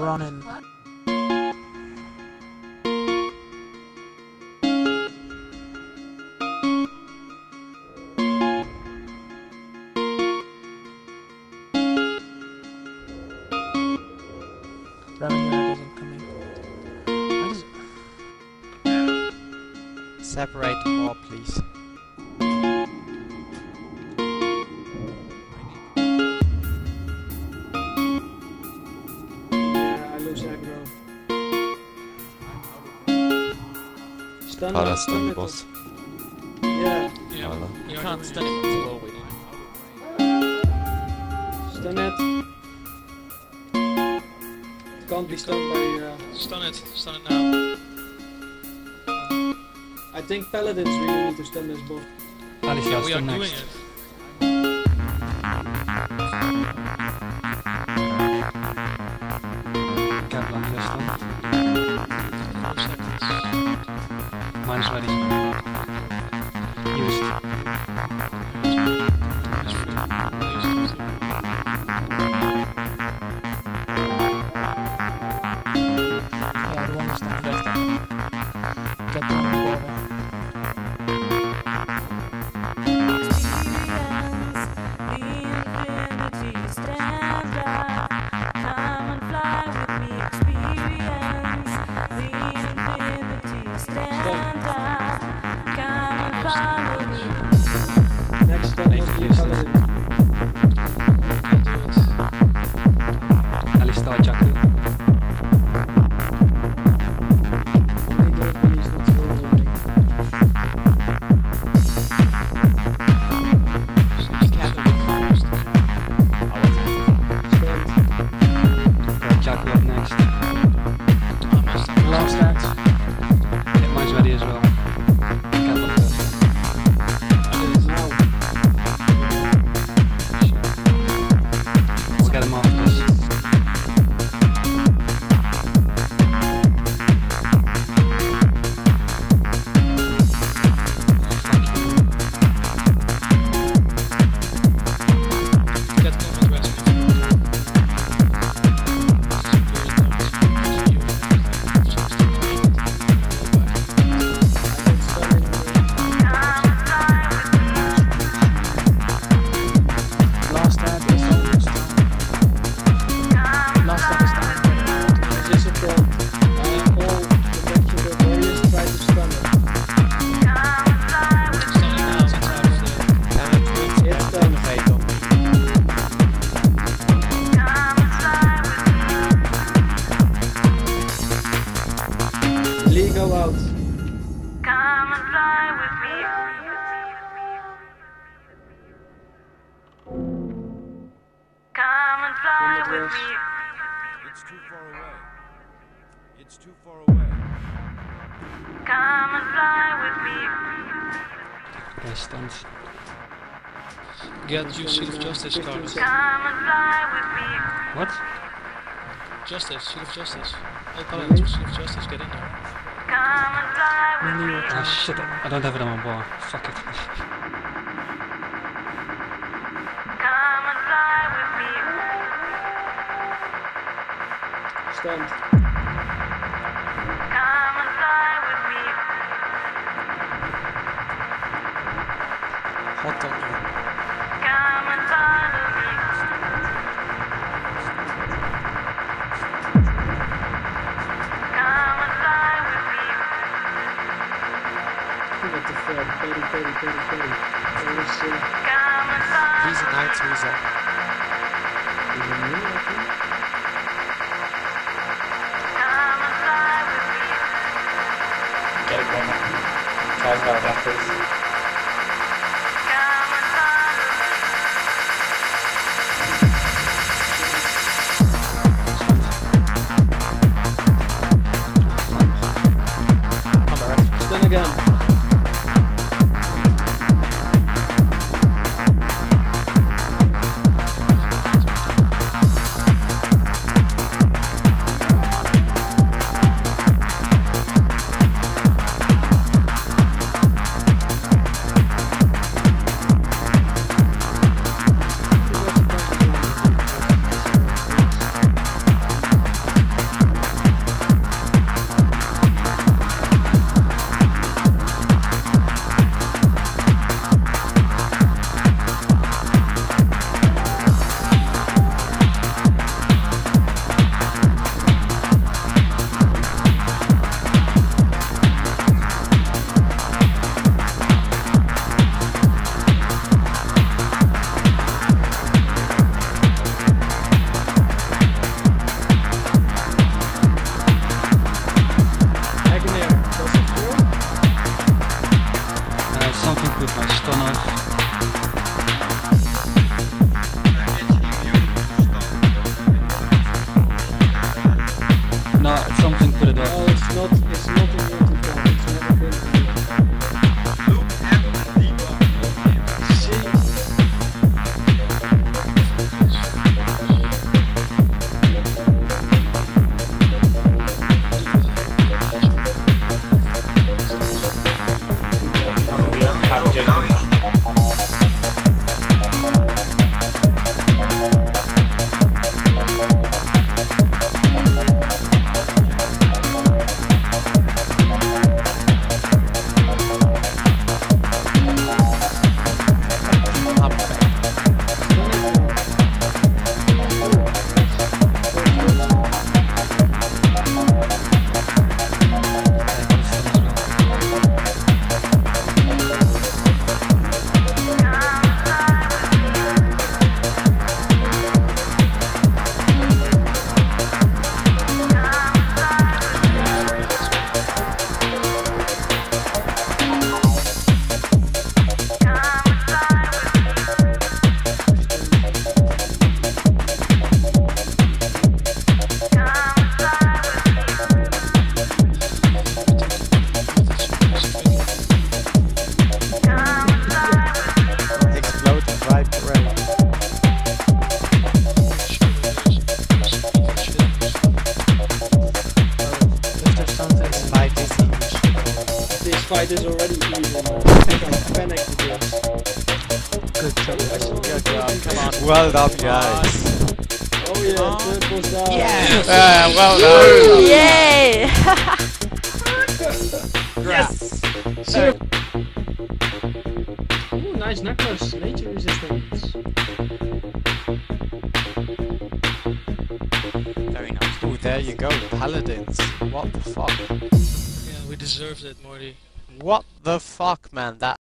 running. Running unit isn't coming. Separate more, please. Para stun the boss. Yeah. You can't stun it when it's low, wait. Stun it. It can't be stunned by... Stun it now. I think paladins really need to stun this boss. Alicia, We are stun doing next. it. Kaplan, you're stunned. 4 seconds. Mine's ready. Used. Yeah, the one is not first. Get the one over. Next stun must be a paladin. Alistar, Jakku. Jakku up next. Last axe. Yeah, mine's ready as well. Kaplan first. We'll get him after this. Get combat rescue. Last tab is almost done. Last tab is done. Just a pro. All the warriors try to stun it. Stunning now since I was It's done. Lee, go out. Come and fly with me. Come and fly with me. It's too far away. It's too far away. Come and fly with me. Okay, stunned. Get your Shield of Justice card. Come and fly with me. What? Justice, Shield of Justice. All paladins with Shield of Justice, get in there. Come and fly with me. Ah shit, I don't have it on my bar. Fuck it. Come and fly with me. Stunned. Come and fly with me. Hot on you. Come and follow me. Come and fly with me. What the fuck? Petty. That is Come and follow He's a Knight Weasel. even new, I think. Come and fly with me. Get it going. Try as well, please. Come and follow me. Stun again. fight is already even. I think I'm panicked with this. Good job. Good job. Come on. Well done, guys. Oh yeah, third was down. Yes. Well done. Yay! Yes. Sir. Ooh, nice necklace. Nature resistance. Very nice. Ooh, there you go, paladins. What the fuck? Yeah, we deserved it, Morty. What the fuck, man? That